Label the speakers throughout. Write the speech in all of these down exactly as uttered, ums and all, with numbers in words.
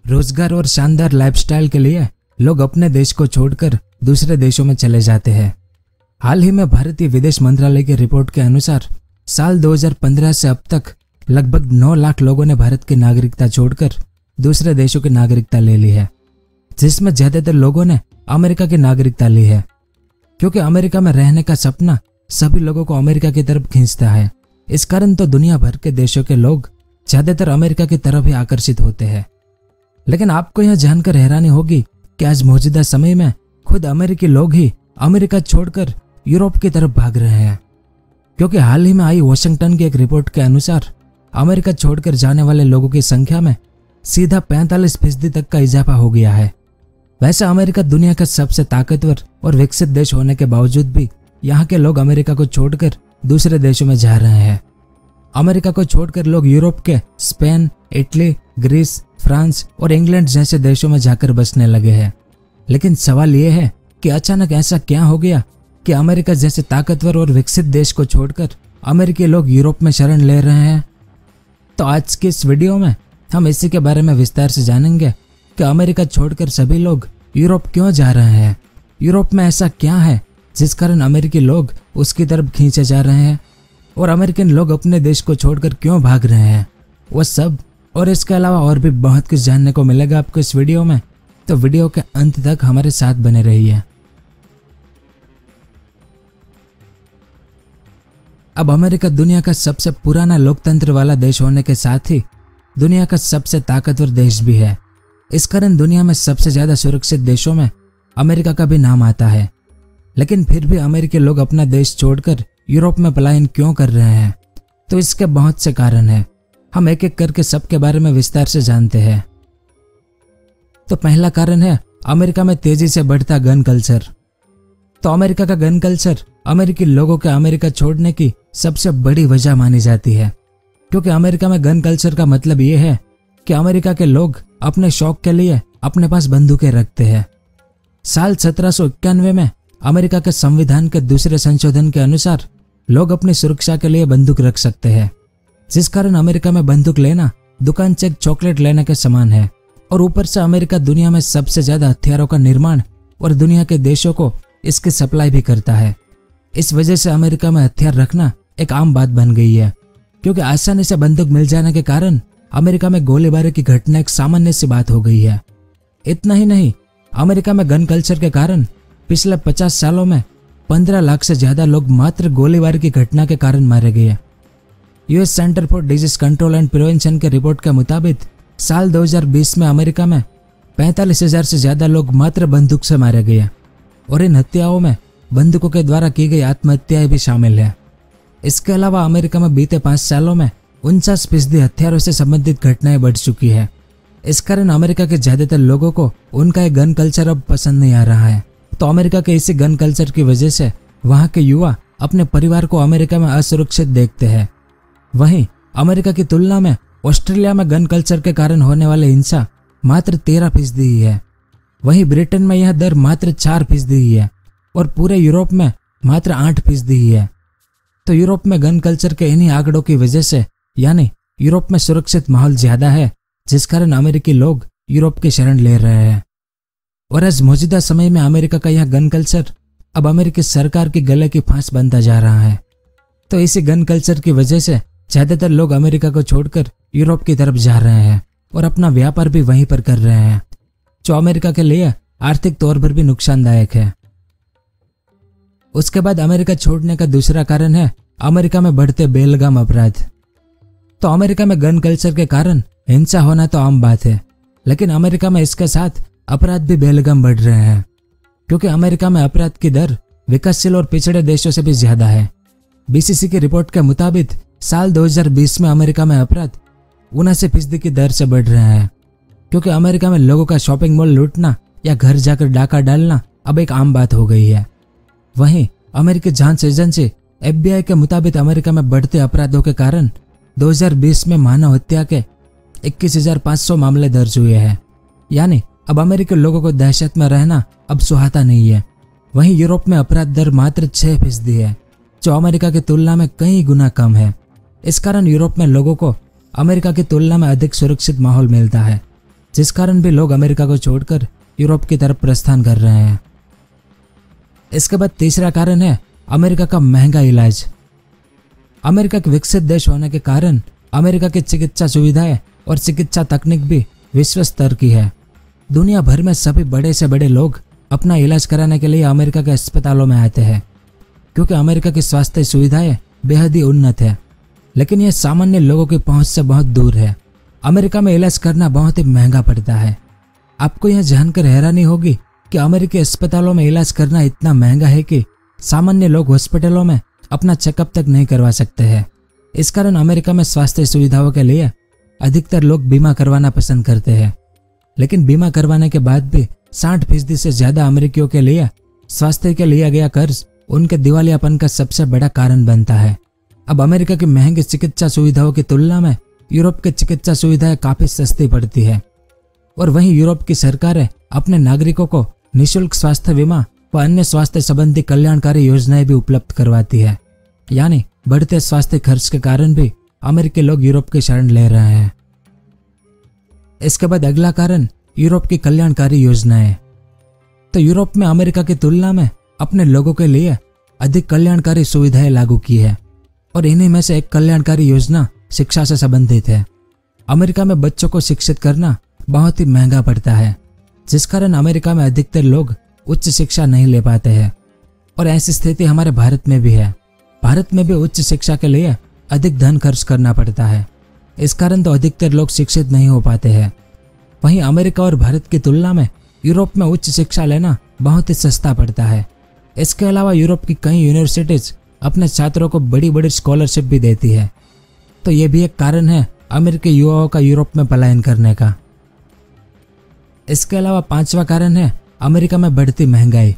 Speaker 1: रोजगार और शानदार लाइफस्टाइल के लिए लोग अपने देश को छोड़कर दूसरे देशों में चले जाते हैं। हाल ही में भारतीय विदेश मंत्रालय की रिपोर्ट के अनुसार साल दो हज़ार पंद्रह से अब तक लगभग नौ लाख लोगों ने भारत की नागरिकता छोड़कर दूसरे देशों की नागरिकता ले ली है, जिसमें ज्यादातर लोगों ने अमेरिका की नागरिकता ली है, क्योंकि अमेरिका में रहने का सपना सभी लोगों को अमेरिका की तरफ खींचता है। इस कारण तो दुनिया भर के देशों के लोग ज्यादातर अमेरिका की तरफ ही आकर्षित होते हैं। लेकिन आपको यह जानकर हैरानी होगी कि आज मौजूदा समय में खुद अमेरिकी लोग ही अमेरिका छोड़कर यूरोप की तरफ भाग रहे हैं, क्योंकि हाल ही में आई वॉशिंगटन की एक रिपोर्ट के अनुसार अमेरिका छोड़कर जाने वाले लोगों की संख्या में सीधा पैंतालीस फीसदी तक का इजाफा हो गया है। वैसे अमेरिका दुनिया का सबसे ताकतवर और विकसित देश होने के बावजूद भी यहाँ के लोग अमेरिका को छोड़कर दूसरे देशों में जा रहे हैं। अमेरिका को छोड़कर लोग यूरोप के स्पेन, इटली, ग्रीस, फ्रांस और इंग्लैंड जैसे देशों में जाकर बसने लगे हैं। लेकिन सवाल यह है कि अचानक ऐसा क्या हो गया कि अमेरिका जैसे ताकतवर और विकसित देश को छोड़कर अमेरिकी लोग यूरोप में शरण ले रहे हैं। तो आज की इस वीडियो में हम इसी के बारे में विस्तार से जानेंगे कि अमेरिका छोड़कर सभी लोग यूरोप क्यों जा रहे हैं। यूरोप में ऐसा क्या है जिस कारण अमेरिकी लोग उसकी तरफ खींचे जा रहे हैं, और अमेरिकन लोग अपने देश को छोड़कर क्यों भाग रहे हैं, वो सब और इसके अलावा और भी बहुत कुछ जानने को मिलेगा आपको इस वीडियो में। तो वीडियो के अंत तक हमारे साथ बने रहिए। अब अमेरिका दुनिया का सबसे पुराना लोकतंत्र वाला देश होने के साथ ही दुनिया का सबसे ताकतवर देश भी है। इस कारण दुनिया में सबसे ज्यादा सुरक्षित देशों में अमेरिका का भी नाम आता है। लेकिन फिर भी अमेरिकी लोग अपना देश छोड़कर यूरोप में पलायन क्यों कर रहे हैं, तो इसके बहुत से कारण हैं। हम एक एक करके सबके बारे में विस्तार से जानते हैं। तो पहला कारण है अमेरिका में तेजी से बढ़ता गन कल्चर। तो अमेरिका का गन कल्चर अमेरिकी लोगों के अमेरिका छोड़ने की सबसे बड़ी वजह मानी जाती है, क्योंकि अमेरिका में गन कल्चर का मतलब ये है कि अमेरिका के लोग अपने शौक के लिए अपने पास बंदूकें रखते हैं। साल सत्रह सौ इक्यानवे में अमेरिका के संविधान के दूसरे संशोधन के अनुसार लोग अपनी सुरक्षा के लिए बंदूक रख सकते हैं, जिस कारण अमेरिका में बंदूक लेना दुकान से एक चॉकलेट लेने के समान है। और ऊपर से अमेरिका दुनिया में सबसे ज्यादा हथियारों का निर्माण और दुनिया के देशों को इसकी सप्लाई भी करता है। इस वजह से अमेरिका में हथियार रखना एक आम बात बन गई है, क्योंकि आसानी से बंदूक मिल जाने के कारण अमेरिका में गोलीबारी की घटना एक सामान्य सी बात हो गई है। इतना ही नहीं, अमेरिका में गन कल्चर के कारण पिछले पचास सालों में पंद्रह लाख से ज्यादा लोग मात्र गोलीबारी की घटना के कारण मारे गए। US center for disease control and prevention के रिपोर्ट के मुताबिक साल दो हज़ार बीस में अमेरिका में पैंतालीस हजार से ज्यादा लोग मात्र बंदूक से मारे गए, और इन हत्याओं में बंदूकों के द्वारा की गई आत्महत्याएं भी शामिल है। इसके अलावा अमेरिका में बीते पांच सालों में उनचास फीसदी हथियारों से संबंधित घटनाएं बढ़ चुकी है। इस कारण अमेरिका के ज्यादातर लोगों को उनका एक गन कल्चर अब पसंद नहीं आ रहा है। तो अमेरिका के इसी गन कल्चर की वजह से वहां के युवा अपने परिवार को अमेरिका में असुरक्षित देखते हैं। वहीं अमेरिका की तुलना में ऑस्ट्रेलिया में गन कल्चर के कारण होने वाले हिंसा मात्र तेरह फीसदी ही है। वहीं ब्रिटेन में यह दर मात्र चार फीसदी ही है, और पूरे यूरोप में मात्र आठ फीसदी ही है। तो यूरोप में गन कल्चर के इन्हीं आंकड़ों की वजह से, यानी यूरोप में सुरक्षित माहौल ज्यादा है, जिस कारण अमेरिकी लोग यूरोप की शरण ले रहे हैं। और आज मौजूदा समय में अमेरिका का यह गन कल्चर अब अमेरिकी सरकार की गले की फांस बनता जा रहा है। तो इसी गन कल्चर की वजह से ज्यादातर लोग अमेरिका को छोड़कर यूरोप की तरफ जा रहे हैं और अपना व्यापार भी वहीं पर कर रहे हैं, जो अमेरिका के लिए आर्थिक तौर पर भी नुकसानदायक है। उसके बाद अमेरिका छोड़ने का दूसरा कारण है अमेरिका में बढ़ते बेलगाम अपराध। तो अमेरिका में गन कल्चर के कारण हिंसा होना तो आम बात है, लेकिन अमेरिका में इसके साथ अपराध भी बेलगाम बढ़ रहे हैं, क्योंकि अमेरिका में अपराध की दर विकासशील और पिछड़े देशों से भी ज्यादा है। बीसीसी की रिपोर्ट के मुताबिक साल दो हज़ार बीस में अमेरिका में अपराध उनासी फीसदी की दर से बढ़ रहे हैं, क्योंकि अमेरिका में लोगों का शॉपिंग मॉल लूटना या घर जाकर डाका डालना अब एक आम बात हो गई है। वहीं अमेरिकी जांच एजेंसी एफबीआई के मुताबिक अमेरिका में बढ़ते अपराधों के कारण दो हज़ार बीस में मानव हत्या के इक्कीस हजार पाँच सौ मामले दर्ज हुए हैं। यानी अब अमेरिकी लोगों को दहशत में रहना अब सुहाता नहीं है। वहीं यूरोप में अपराध दर मात्र छह फीसदी है, जो अमेरिका की तुलना में कई गुना कम है। इस कारण यूरोप में लोगों को अमेरिका की तुलना में अधिक सुरक्षित माहौल मिलता है। जिस कारण भी लोग अमेरिका को छोड़कर यूरोप की तरफ प्रस्थान कर रहे हैं। इसके बाद तीसरा कारण है अमेरिका का महंगा इलाज। अमेरिका एक विकसित देश होने के कारण अमेरिका की चिकित्सा सुविधाएं और चिकित्सा तकनीक भी विश्व स्तर की है। दुनिया भर में सभी बड़े से बड़े लोग अपना इलाज कराने के लिए अमेरिका के अस्पतालों में आते हैं, क्योंकि अमेरिका की स्वास्थ्य सुविधाएं बेहद ही उन्नत है। लेकिन यह सामान्य लोगों की पहुंच से बहुत दूर है। अमेरिका में इलाज करना बहुत ही महंगा पड़ता है। आपको यह जानकर हैरानी होगी कि अमेरिकी अस्पतालों में इलाज करना इतना महंगा है कि सामान्य लोग हॉस्पिटलों में अपना चेकअप तक नहीं करवा सकते हैं। इस कारण अमेरिका में स्वास्थ्य सुविधाओं के लिए अधिकतर लोग बीमा करवाना पसंद करते हैं। लेकिन बीमा करवाने के बाद भी साठ फीसदी से ज्यादा अमेरिकियों के लिए स्वास्थ्य के लिया गया कर्ज उनके दिवालियापन का सबसे बड़ा कारण बनता है। अब अमेरिका की महंगी चिकित्सा सुविधाओं की तुलना में यूरोप की चिकित्सा सुविधाएं काफी सस्ती पड़ती है। और वहीं यूरोप की सरकारें अपने नागरिकों को निःशुल्क स्वास्थ्य बीमा व अन्य स्वास्थ्य संबंधी कल्याणकारी योजनाएं भी उपलब्ध करवाती है। यानी बढ़ते स्वास्थ्य खर्च के कारण भी अमेरिकी लोग यूरोप की शरण ले रहे हैं। इसके बाद अगला कारण यूरोप की कल्याणकारी योजनाएं। तो यूरोप में अमेरिका की तुलना में अपने लोगों के लिए अधिक कल्याणकारी सुविधाएं लागू की है, और इन्हीं में से एक कल्याणकारी योजना शिक्षा से संबंधित है। अमेरिका में बच्चों को शिक्षित करना बहुत ही महंगा पड़ता है, जिस कारण अमेरिका में अधिकतर लोग उच्च शिक्षा नहीं ले पाते हैं। और ऐसी स्थिति हमारे भारत में भी है। भारत में भी उच्च शिक्षा के लिए अधिक धन खर्च करना पड़ता है। इस कारण तो अधिकतर लोग शिक्षित नहीं हो पाते हैं। वहीं अमेरिका और भारत की तुलना में यूरोप में उच्च शिक्षा लेना बहुत ही सस्ता पड़ता है। इसके अलावा यूरोप की कई यूनिवर्सिटीज अपने छात्रों को बड़ी बड़ी स्कॉलरशिप भी देती है। तो ये भी एक कारण है अमेरिकी युवाओं का यूरोप में पलायन करने का। इसके अलावा पांचवा कारण है अमेरिका में बढ़ती महंगाई।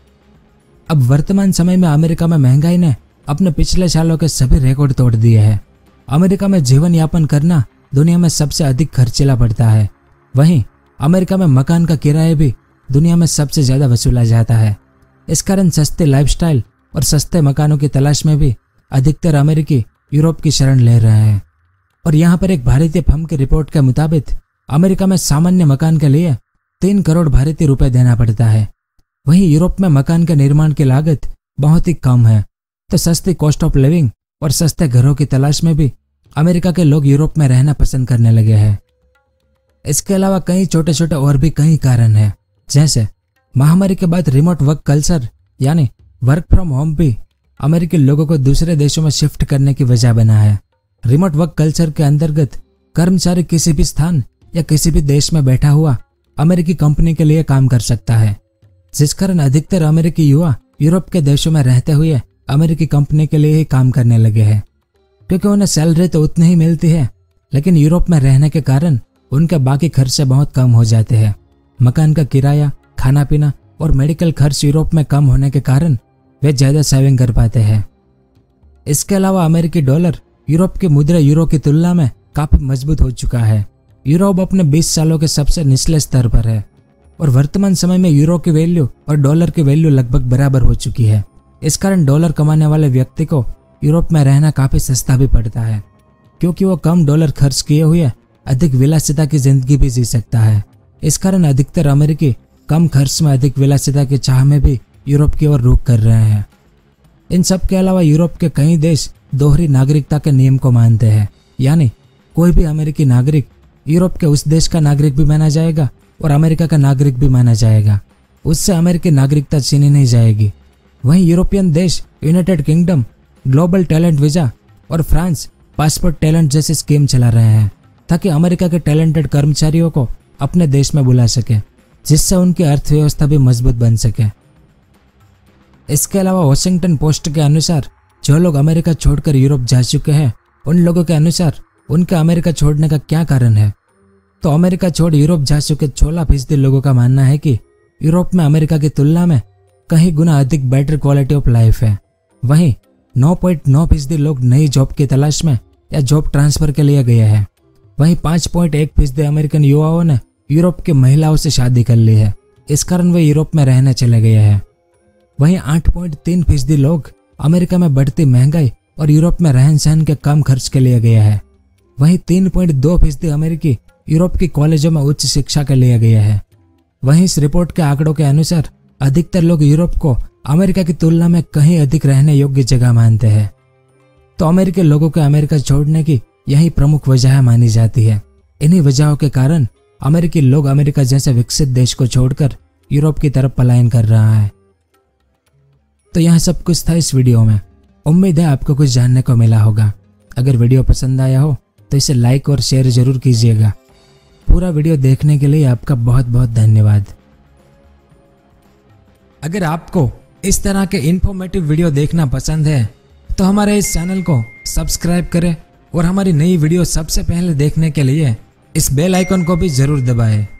Speaker 1: अब वर्तमान समय में अमेरिका में महंगाई ने अपने पिछले सालों के सभी रिकॉर्ड तोड़ दिए हैं। अमेरिका में जीवन यापन करना दुनिया में सबसे अधिक खर्चीला पड़ता है। वहीं अमेरिका में मकान का किराया भी दुनिया में सबसे ज्यादा वसूला जाता है। इस कारण सस्ते लाइफस्टाइल और सस्ते मकानों की तलाश में भी अधिकतर अमेरिकी यूरोप की शरण ले रहे हैं। और यहाँ पर एक भारतीय फर्म की रिपोर्ट के मुताबिक अमेरिका में सामान्य मकान के लिए तीन करोड़ भारतीय रुपए देना पड़ता है। वहीं यूरोप में मकान के निर्माण की लागत बहुत ही कम है। तो सस्ती कॉस्ट ऑफ लिविंग और सस्ते घरों की तलाश में भी अमेरिका के लोग यूरोप में रहना पसंद करने लगे हैं। इसके अलावा कई छोटे छोटे और भी कई कारण हैं, जैसे महामारी के बाद रिमोट वर्क कल्चर यानी वर्क फ्रॉम होम भी अमेरिकी लोगों को दूसरे देशों में शिफ्ट करने की वजह बना है। रिमोट वर्क कल्चर के अंतर्गत कर्मचारी किसी भी स्थान या किसी भी देश में बैठा हुआ अमेरिकी कंपनी के लिए काम कर सकता है, जिस कारण अधिकतर अमेरिकी युवा यूरोप के देशों में रहते हुए अमेरिकी कंपनी के लिए ही काम करने लगे हैं, क्योंकि उन्हें सैलरी तो उतनी ही मिलती है, लेकिन यूरोप में रहने के कारण उनके बाकी खर्चे बहुत कम हो जाते हैं। मकान का किराया, खाना पीना और मेडिकल खर्च यूरोप में कम होने के कारण वे ज्यादा सेविंग कर पाते हैं। इसके अलावा अमेरिकी डॉलर यूरोप की मुद्रा यूरो की तुलना में काफी मजबूत हो चुका है। यूरोप अपने बीस सालों के सबसे निचले स्तर पर है और वर्तमान समय में यूरो की वैल्यू और डॉलर की वैल्यू लगभग बराबर हो चुकी है। इस कारण डॉलर कमाने वाले व्यक्ति को यूरोप में रहना काफी सस्ता भी पड़ता है, क्योंकि वो कम डॉलर खर्च किए हुए अधिक विलासिता की जिंदगी भी जी सकता है। इस कारण अधिकतर अमेरिकी कम खर्च में अधिक विलासिता की चाह में भी यूरोप की ओर रुख कर रहे हैं। इन सब के अलावा यूरोप के कई देश दोहरी नागरिकता के नियम को मानते हैं, यानी कोई भी अमेरिकी नागरिक यूरोप के उस देश का नागरिक भी माना जाएगा और अमेरिका का नागरिक भी माना जाएगा। उससे अमेरिकी नागरिकता छीनी नहीं जाएगी। वहीं यूरोपियन देश United Kingdom global talent visa और फ्रांस पासपोर्ट टैलेंट जैसी स्कीम चला रहे हैं, ताकि अमेरिका के टैलेंटेड कर्मचारियों को अपने देश में बुला सके, जिससे उनकी अर्थव्यवस्था भी मजबूत बन सके। इसके अलावा वॉशिंगटन पोस्ट के अनुसार जो लोग अमेरिका छोड़कर यूरोप जा चुके हैं, उन लोगों के अनुसार उनका अमेरिका छोड़ने का क्या कारण है। तो अमेरिका छोड़ यूरोप जा चुके सोलह फीसदी लोगों का मानना है कि यूरोप में अमेरिका की तुलना में कई गुना अधिक बेटर क्वालिटी ऑफ लाइफ है। वहीं नौ पॉइंट नौ फीसदी लोग नई जॉब की तलाश में या जॉब ट्रांसफर के लिए गए हैं। वहीं पाँच पॉइंट एक फीसदी अमेरिकन युवाओं ने यूरोप की महिलाओं से शादी कर ली है, इस कारण वे यूरोप में रहने चले गए हैं। वहीं आठ पॉइंट तीन फीसदी लोग अमेरिका में बढ़ती महंगाई और यूरोप में रहन सहन के कम खर्च के लिए गए हैं। वहीं तीन पॉइंट दो फीसदी अमेरिकी यूरोप की कॉलेजों में उच्च शिक्षा के लिए गया है। वहीं इस रिपोर्ट के आंकड़ों के अनुसार अधिकतर लोग यूरोप को अमेरिका की तुलना में कहीं अधिक रहने योग्य जगह मानते हैं। तो अमेरिकी लोगों के अमेरिका छोड़ने की यही प्रमुख वजह मानी जाती है। इन्हीं वजहों के कारण अमेरिकी लोग अमेरिका जैसे विकसित देश को छोड़कर यूरोप की तरफ पलायन कर रहा है। तो यह सब कुछ था इस वीडियो में। उम्मीद है आपको कुछ जानने को मिला होगा। अगर वीडियो पसंद आया हो तो इसे लाइक और शेयर जरूर कीजिएगा। पूरा वीडियो देखने के लिए आपका बहुत बहुत धन्यवाद। अगर आपको इस तरह के इन्फॉर्मेटिव वीडियो देखना पसंद है तो हमारे इस चैनल को सब्सक्राइब करें और हमारी नई वीडियो सबसे पहले देखने के लिए इस बेल आइकन को भी जरूर दबाएं।